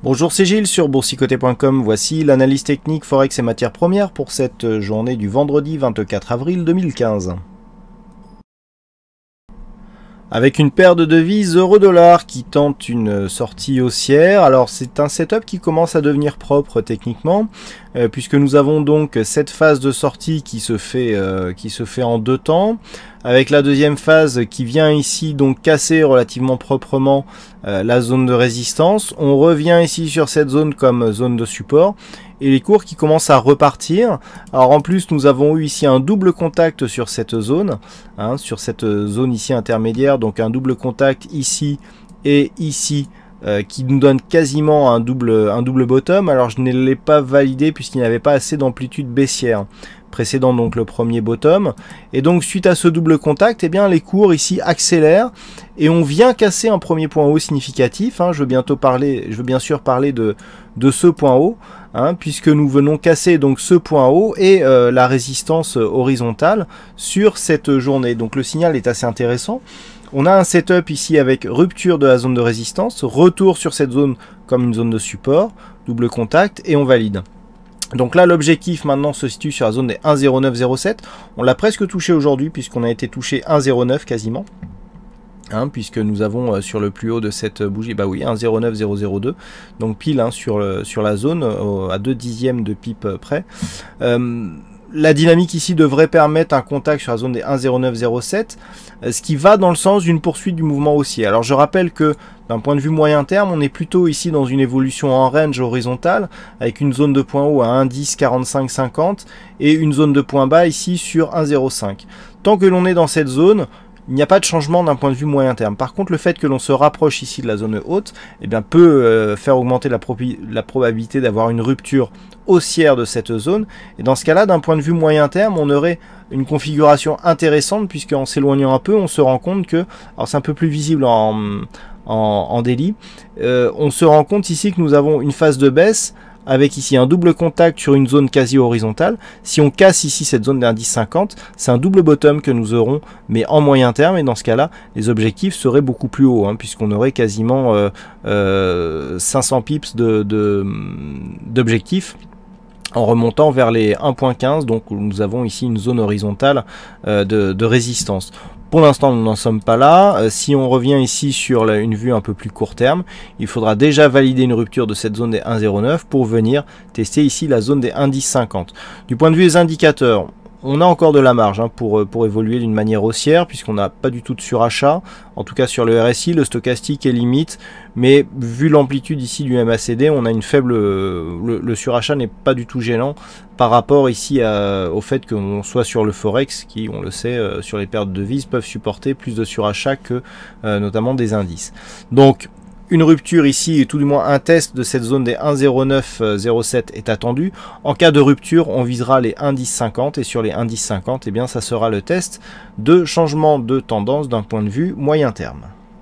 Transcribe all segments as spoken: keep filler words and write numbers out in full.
Bonjour, c'est Gilles sur boursicoté point com. Voici l'analyse technique Forex et matières premières pour cette journée du vendredi vingt-quatre avril deux mille quinze. Avec une paire de devises euro-dollar qui tente une sortie haussière. Alors c'est un setup qui commence à devenir propre techniquement, euh, puisque nous avons donc cette phase de sortie qui se fait, euh, qui se fait en deux temps, avec la deuxième phase qui vient ici donc casser relativement proprement euh, la zone de résistance. On revient ici sur cette zone comme zone de support, et les cours qui commencent à repartir. Alors en plus nous avons eu ici un double contact sur cette zone, hein, sur cette zone ici intermédiaire, donc un double contact ici et ici, euh, qui nous donne quasiment un double, un double bottom. Alors je ne l'ai pas validé puisqu'il n'y avait pas assez d'amplitude baissière précédant donc le premier bottom, et donc suite à ce double contact, eh bien les cours ici accélèrent et on vient casser un premier point haut significatif, hein. Je veux bientôt parler, je veux bien sûr parler de, de ce point haut, hein, puisque nous venons casser donc ce point haut et euh, la résistance horizontale sur cette journée. Donc le signal est assez intéressant. On a un setup ici avec rupture de la zone de résistance, retour sur cette zone comme une zone de support, double contact et on valide. Donc là l'objectif maintenant se situe sur la zone des un zéro neuf zéro sept. On l'a presque touché aujourd'hui puisqu'on a été touché un zéro neuf quasiment. Hein, puisque nous avons euh, sur le plus haut de cette bougie, bah oui, un zéro neuf zéro zéro deux, donc pile hein, sur, le, sur la zone, euh, à deux dixièmes de pipe euh, près. Euh, la dynamique ici devrait permettre un contact sur la zone des un zéro neuf zéro sept, euh, ce qui va dans le sens d'une poursuite du mouvement haussier. Alors je rappelle que d'un point de vue moyen terme, on est plutôt ici dans une évolution en range horizontale, avec une zone de point haut à un dix quarante-cinq cinquante et une zone de point bas ici sur un zéro cinq. Tant que l'on est dans cette zone, il n'y a pas de changement d'un point de vue moyen terme. Par contre, le fait que l'on se rapproche ici de la zone haute, eh bien, peut euh, faire augmenter la, la probabilité d'avoir une rupture haussière de cette zone. Et dans ce cas-là, d'un point de vue moyen terme, on aurait une configuration intéressante, puisqu'en s'éloignant un peu, on se rend compte que, alors c'est un peu plus visible en, en, en daily, euh, on se rend compte ici que nous avons une phase de baisse, avec ici un double contact sur une zone quasi horizontale. Si on casse ici cette zone d'indice cinquante, c'est un double bottom que nous aurons, mais en moyen terme, et dans ce cas-là, les objectifs seraient beaucoup plus hauts, hein, puisqu'on aurait quasiment euh, euh, cinq cents pips de, de, d'objectifs en remontant vers les un virgule quinze, donc nous avons ici une zone horizontale euh, de, de résistance. Pour l'instant, nous n'en sommes pas là. Euh, si on revient ici sur la, une vue un peu plus court terme, il faudra déjà valider une rupture de cette zone des un zéro neuf pour venir tester ici la zone des un dix cinquante. Du point de vue des indicateurs, on a encore de la marge hein, pour, pour évoluer d'une manière haussière, puisqu'on n'a pas du tout de surachat, en tout cas sur le R S I, le stochastique est limite, mais vu l'amplitude ici du M A C D, on a une faible, le, le surachat n'est pas du tout gênant par rapport ici à, au fait qu'on soit sur le Forex, qui on le sait, euh, sur les paires de devises peuvent supporter plus de surachat que euh, notamment des indices. Donc une rupture ici, et tout du moins un test de cette zone des un zéro neuf zéro sept est attendu. En cas de rupture, on visera les un dix cinquante, et sur les un dix cinquante, eh bien, ça sera le test de changement de tendance d'un point de vue moyen terme.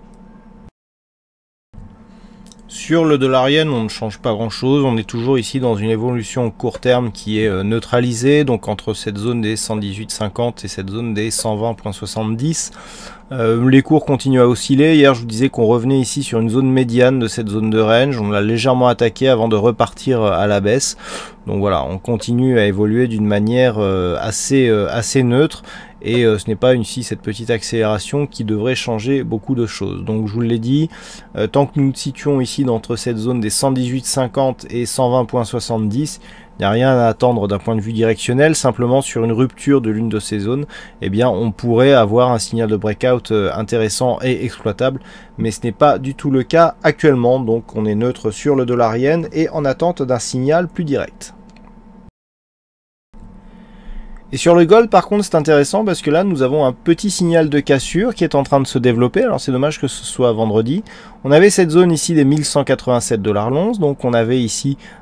Sur le dollar yen, on ne change pas grand chose, on est toujours ici dans une évolution court terme qui est neutralisée, donc entre cette zone des cent dix-huit cinquante et cette zone des cent vingt virgule soixante-dix. Euh, les cours continuent à osciller. Hier je vous disais qu'on revenait ici sur une zone médiane de cette zone de range, on l'a légèrement attaqué avant de repartir à la baisse. Donc voilà, on continue à évoluer d'une manière euh, assez, euh, assez neutre. Et euh, ce n'est pas ici cette petite accélération qui devrait changer beaucoup de choses. Donc je vous l'ai dit, euh, tant que nous nous situons ici entre cette zone des cent dix-huit cinquante et cent vingt virgule soixante-dix, il n'y a rien à attendre d'un point de vue directionnel. Simplement sur une rupture de l'une de ces zones, eh bien on pourrait avoir un signal de breakout euh, intéressant et exploitable. Mais ce n'est pas du tout le cas actuellement. Donc on est neutre sur le dollar yen et en attente d'un signal plus direct. Et sur le gold, par contre, c'est intéressant parce que là, nous avons un petit signal de cassure qui est en train de se développer. Alors, c'est dommage que ce soit vendredi. On avait cette zone ici des mille cent quatre-vingt-sept dollars l'once. Donc, on avait ici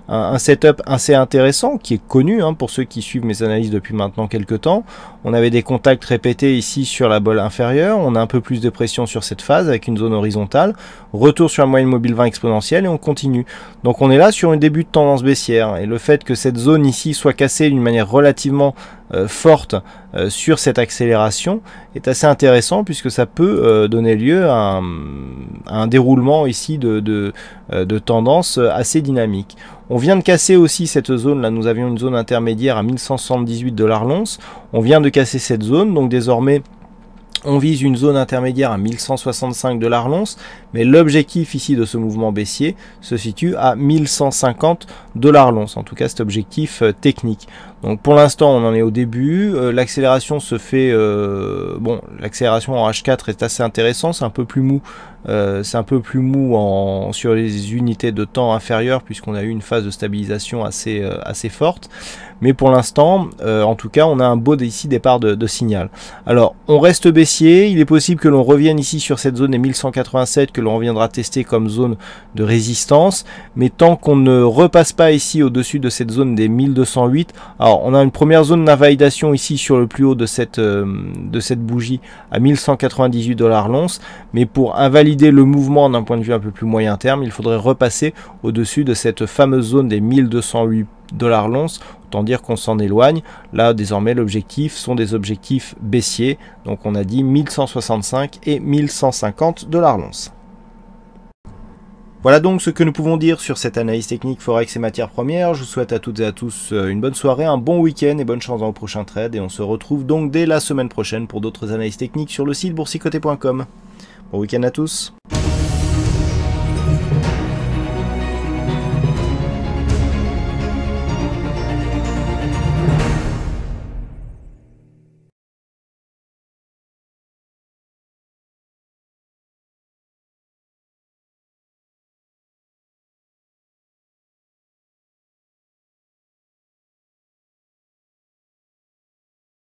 un, un setup assez intéressant, qui est connu hein, pour ceux qui suivent mes analyses depuis maintenant quelques temps. On avait des contacts répétés ici sur la bolle inférieure, on a un peu plus de pression sur cette phase avec une zone horizontale, retour sur la moyenne mobile vingt exponentielle et on continue. Donc on est là sur un début de tendance baissière, et le fait que cette zone ici soit cassée d'une manière relativement euh, forte euh, sur cette accélération est assez intéressant, puisque ça peut euh, donner lieu à un, à un déroulement ici de, de, euh, de tendance assez dynamique. On vient de casser aussi cette zone, là nous avions une zone intermédiaire à mille cent soixante-dix-huit dollars l'once, on vient de casser cette zone, donc désormais on vise une zone intermédiaire à mille cent soixante-cinq dollars l'once, mais l'objectif ici de ce mouvement baissier se situe à mille cent cinquante dollars l'once, en tout cas cet objectif euh, technique. Donc pour l'instant on en est au début, euh, l'accélération se fait, euh, bon l'accélération en H quatre est assez intéressant, c'est un peu plus mou, euh, c'est un peu plus mou en, sur les unités de temps inférieures puisqu'on a eu une phase de stabilisation assez, euh, assez forte, mais pour l'instant euh, en tout cas on a un beau ici départ de, de signal. Alors on reste baissier, il est possible que l'on revienne ici sur cette zone des mille cent quatre-vingt-sept que l'on reviendra tester comme zone de résistance, mais tant qu'on ne repasse pas ici au-dessus de cette zone des mille deux cent huit, alors on a une première zone d'invalidation ici sur le plus haut de cette, euh, de cette bougie à mille cent quatre-vingt-dix-huit dollars l'once, mais pour invalider le mouvement d'un point de vue un peu plus moyen terme, il faudrait repasser au-dessus de cette fameuse zone des mille deux cent huit dollars l'once, autant dire qu'on s'en éloigne. Là désormais l'objectif sont des objectifs baissiers, donc on a dit mille cent soixante-cinq et mille cent cinquante dollars l'once. Voilà donc ce que nous pouvons dire sur cette analyse technique Forex et matières premières. Je vous souhaite à toutes et à tous une bonne soirée, un bon week-end et bonne chance dans le prochain trade. Et on se retrouve donc dès la semaine prochaine pour d'autres analyses techniques sur le site boursicoté point com. Bon week-end à tous.